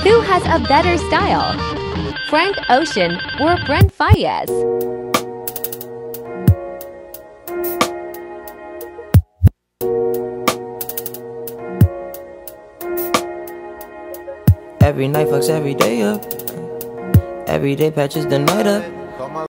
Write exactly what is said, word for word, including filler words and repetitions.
Who has a better style? Frank Ocean or Brent Faiyaz? Every night fucks every day up. Every day patches the night up.